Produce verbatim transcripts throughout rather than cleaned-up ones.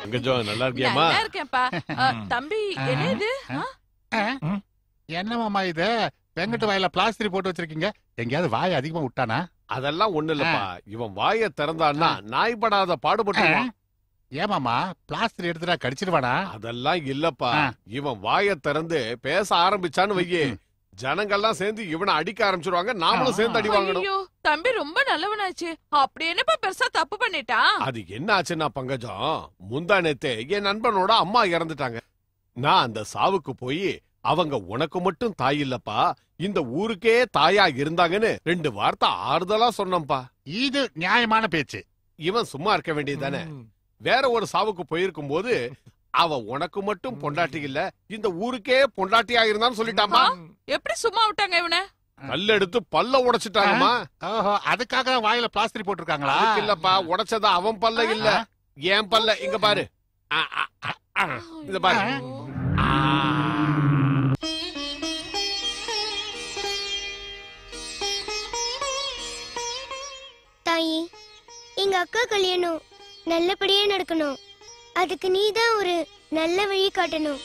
பங்கஜம் நல்லா இருக்கியாமா? நல்லா இருக்கேன்ப்பா. தம்பி என்ன இது? என்ன மாமா இது? வெங்கட்டு வாயில பிளாஸ்டர் போட்டு வச்சிருக்கீங்க. எங்கயாவது வாய் அதிகமா விட்டானா? அதெல்லாம் ஒண்ணு இல்லப்பா. இவன் வாயை திறந்தான்னா நாய் படாத பாடுபட்டுவான். ஏமாமா பிளாஸ்டர் எடுத்துட்டா கடிச்சிருவானா? அதெல்லாம் இல்லப்பா. இவன் வாயை திறந்து பேச ஆரம்பிச்சான்னு வையே, ஜனங்கள்லாம் சேர்ந்து இவனை அடிக்க ஆரம்பிச்சிருவாங்க. நாமளும் சேர்ந்து அடி வாங்கணும். தம்பி ரொம்ப நல்லவனாச்சு. அப்படி என்னப்பா பெருசா தப்பு பண்ணிட்டா? அது என்ன ஆச்சுன்னா பங்கஜம், முந்தா நேத்து என் நண்பனோட அம்மா இறந்துட்டாங்க. நான் அந்த சாவுக்கு போய் அவங்க உனக்கு மட்டும் தாய் இல்லப்பா, இந்த ஊருக்கே தாயா இருந்தாங்கன்னு ரெண்டு வார்த்தை ஆறுதலா சொன்னப்பா. இது நியாயமான பேச்சு. இவன் சும்மா இருக்க வேண்டியதானே? வேற ஒரு சாவுக்கு போயிருக்கும் போது அவ உனக்கு மட்டும் பொண்டாட்டி இல்ல, இந்த ஊருக்கே பொண்டாட்டியா இருந்தான்னு சொல்லிட்டாமா. எப்படி சும்மா விட்டாங்க இவனை? கல்ல எடுத்து பல்ல உடைச்சிட்டாங்கம்மா. அதுக்காக வாயில பிளாஸ்டர் போட்டிருக்காங்களா? இல்லப்பா, உடைச்சதா அவன் பல்ல இல்ல, என் பல்ல. இங்க பாரு, இத பாரு. தாயி, எங்க அக்கா கல்யாணம் நல்லபடியா நடக்கணும். அதுக்கு நீதான் ஒரு நல்ல வழி காட்டணும்.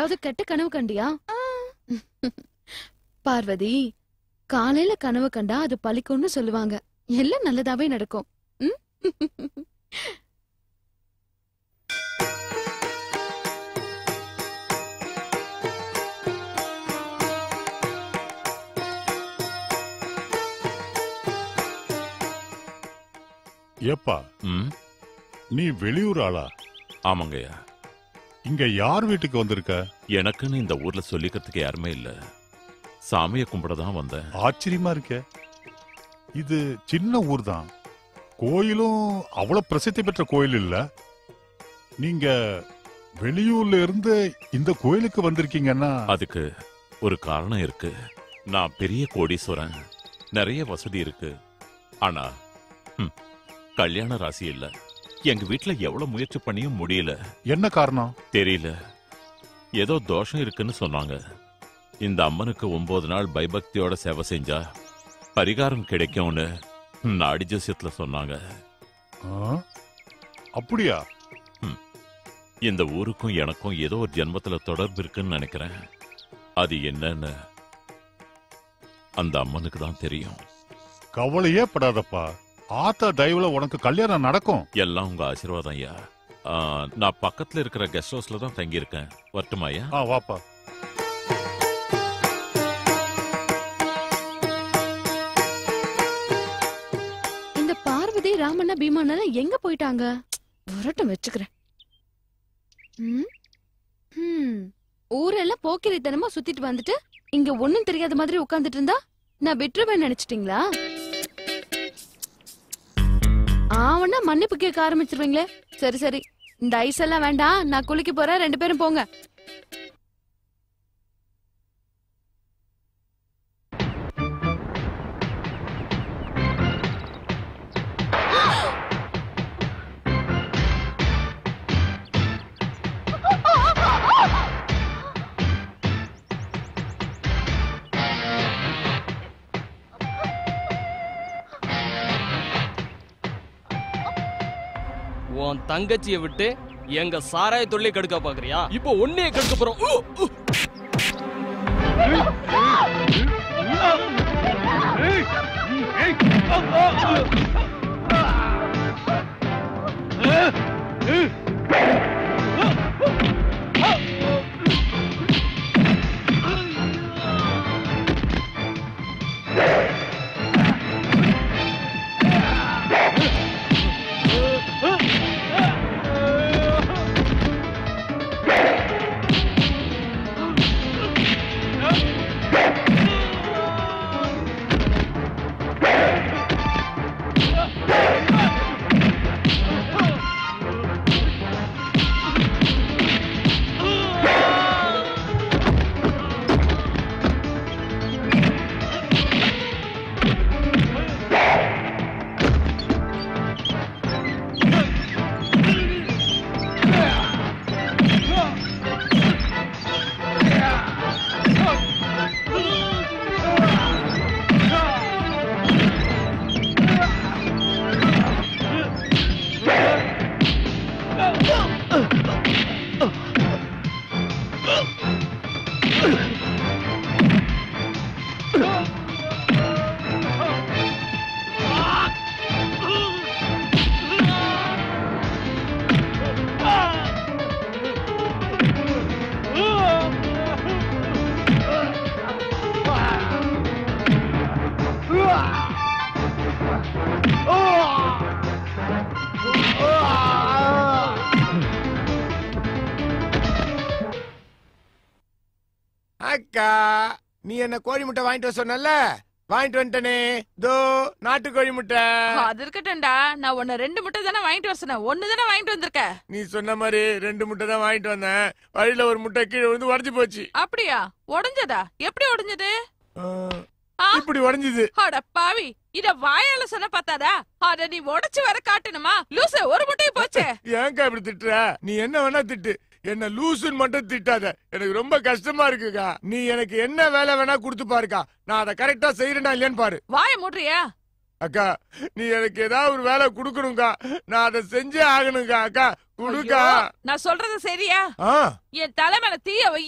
ஏதாவது கெட்ட கனவு கண்டியா? பார்வதி, காலையில கனவு கண்டா அது பலிக்கும்னு சொல்லுவாங்க. எல்லாம் நல்லதாவே நடக்கும். ஏப்பா, நீ வெளியூர் ஆளா? ஆமாங்கய்யா. இங்க யார் வீட்டுக்கு வந்திருக்க? எனக்குன்னு இந்த ஊர்ல சொல்லிக்கிறதுக்கு யாருமே இல்ல. சாமியை கும்பிடதான் வந்தேன். ஆச்சரியமா இருக்க. இது சின்ன ஊர் தான், கோயிலும் அவ்வளவு பிரசித்தி பெற்ற கோயில் இல்ல. நீங்க வெளியூர்ல இருந்து இந்த கோயிலுக்கு வந்திருக்கீங்கன்னா அதுக்கு ஒரு காரணம் இருக்கு. நான் பெரிய கோடீஸ்வரன், நிறைய வசதி இருக்கு. ஆனா கல்யாண ராசி இல்ல. எங்க வீட்டுல எவ்வளவு முயற்சி பண்ணியும் முடியல. என்ன காரணம் தெரியல. ஏதோ தோஷம் இருக்குன்னு சொன்னாங்க. இந்த அம்மனுக்கு ஒன்பது நாள் பயபக்தியோட சேவை செஞ்சா பரிகாரம் கிடைக்கும்னு நாடி ஜோசியத்துல சொன்னாங்க. அப்படியா? இந்த ஊருக்கும் எனக்கும் ஏதோ ஒரு ஜென்மத்துல தொடர்பு இருக்குன்னு நினைக்கிறேன். அது என்னன்னு அந்த அம்மனுக்கு தான் தெரியும். கவலையே படாதப்பா, ஆத்தா தயவுல உனக்கு கல்யாணம் நடக்கும். எல்லாம் உங்க ஆசீர்வாதம் ஐயா. நான் பக்கத்துல இருக்கிற கெஸ்ட் ஹவுஸ்ல தான் தங்கி இருக்கேன். வரட்டுமா ஐயா? ஆ, வாப்பா. இந்த பார்வதி, ராமண்ணா, பீமானா எங்க போயிட்டாங்க? வரட்டும், வச்சுக்கிறேன். ஊரெல்லாம் போக்கிரித்தனமா சுத்திட்டு வந்துட்டு இங்க ஒண்ணும் தெரியாத மாதிரி உட்கார்ந்துட்டு இருந்தா நான் விட்டுருவேன் நினைச்சிட்டீங்களா? ஆவன்னா மன்னிப்பு கேட்க ஆரம்பிச்சிருவீங்களே. சரி சரி, இந்த ஐஸ் எல்லாம் வேண்டாம், நான் குளிக்க போறேன். ரெண்டு பேரும் போங்க. உன் தங்கச்சியை விட்டு எங்க சாராய தொழிலை கெடுக்க பாக்குறியா? இப்போ ஒன்னே கெடுக்க போறோம். அக்கா, நீ என்ன கோழி முட்டை வாங்கிட்டு வர சொன்னல, வாங்கிட்டு வந்துட்டனே. தோ நாட்டு கோழி முட்டை. அது இருக்கட்டும்டா, நான் உன்ன ரெண்டு முட்டை தானே வாங்கிட்டு வர சொன்னேன், ஒண்ணு தானே வாங்கிட்டு வந்திருக்க. நீ சொன்ன மாதிரி ரெண்டு முட்டை தான் வாங்கிட்டு வந்தேன். வழியில ஒரு முட்டை கீழே விழுந்து உடைஞ்சு போச்சு. அப்படியா? உடைஞ்சதா? எப்படி உடைஞ்சது? இப்படி உடைஞ்சது. அட பாவி, இத வாயால சொன்ன பார்த்தாதா? அத நீ உடைச்சு வர காட்டணுமா? லூசு, ஒரு முட்டை போச்சு. ஏன்க்கா இப்படி திட்டுற? நீ என்ன வேணா திட்டு, என்ன லூசுன்னு மட்டும் திட்டாத. எனக்கு ரொம்ப கஷ்டமா இருக்குக்கா. நீ எனக்கு என்ன வேலை வேணா குடுத்து பாருக்கா, நான் அதை கரெக்டா செய்யறேனா இல்லையான்னு பாரு. வாய மூடுறியா? அக்கா நீ எனக்கு ஏதாவது ஒரு வேலை குடுக்கணுங்கா, நான் அதை செஞ்சே ஆகணுங்கா. அக்கா குடுக்கா. நான் சொல்றது சரியா? என் தலைமையில தீய வை.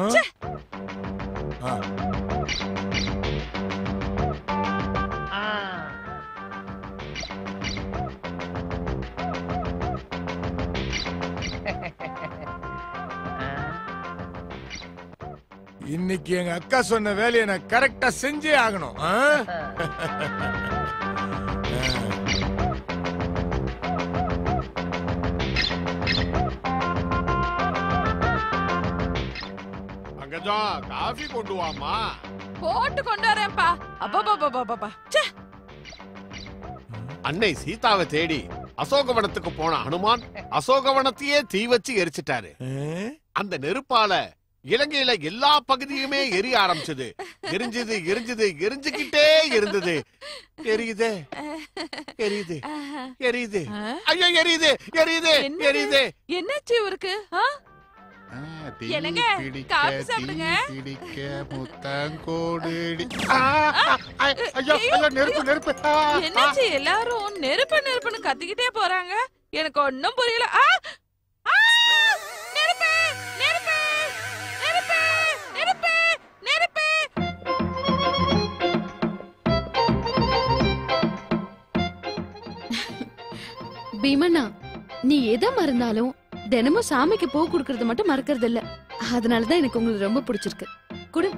இன்னைக்கு எங்க அக்கா சொன்ன வேலையை நான் கரெக்டா செஞ்சே ஆகணும். பங்கஜம் காஃபி கொண்டு வாமா. போட்டு கொண்டு வரேன்ப்பா. அப்பா அன்னை சீதாவை தேடி அசோகவனத்துக்கு போன ஹனுமான் அசோகவனத்தையே தீ வச்சு எரிச்சிட்டாரு. அந்த நெருப்பால இலங்கையில எல்லா பகுதியுமே எரிய ஆரம்பிச்சது. எரிஞ்சது எரிஞ்சது எரிஞ்சுக்கிட்டே இருந்தது. எரியுது எரியுது எரியுது ஐயோ எரியுது எரியுது எரியுது. என்னாச்சு இவருக்கு? என்னங்க காபி சாப்பிடுங்க. என்னாச்சு எல்லாரும் நெருப்பு நெருப்புன்னு கத்திக்கிட்டே போறாங்க? எனக்கு ஒன்னும் புரியல. நெருப்பு நெருப்பு நெருப்பு நெருப்பு நெருப்பு. பீமனா, நீ எதை மறந்தாலும் தினமும் சாமிக்கு பூ குடுக்கறது மட்டும் மறக்கிறது இல்ல. அதனாலதான் எனக்கு உங்களுக்கு ரொம்ப பிடிச்சிருக்கு. குடு.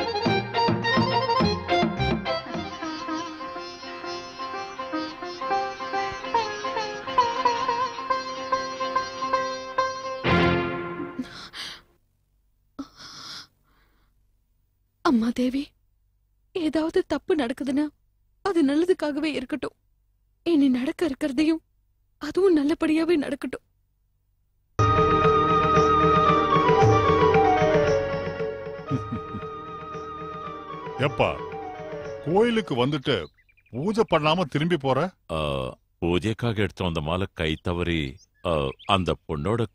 அம்மா தேவி, ஏதாவது தப்பு நடக்குதுன்னா அது நல்லதுக்காகவே இருக்கட்டும். இனி நடக்க இருக்கிறதையும் அதுவும் நல்லபடியாவே நடக்கட்டும். எப்பா கோயிலுக்கு வந்துட்டு பூஜை பண்ணாம திரும்பி போற? பூஜைக்காக எடுத்து வந்த மாலை கை தவறி அந்த பொண்ணோட